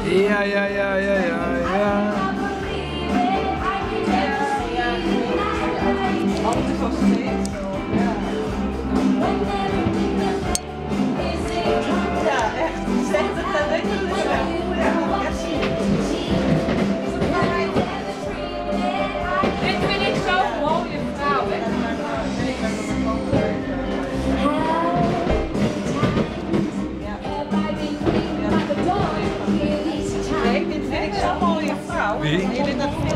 Ja, ja, ja, ja, ja, ja. Altijd nog steeds zo. Ja, echt. Zeg het letterlijk zo. Ja, echt zien. Dit vind ik zo'n mooie vrouw, hè? Nee, dit vind ik zo'n mooie vrouw. Wie? Jullie dat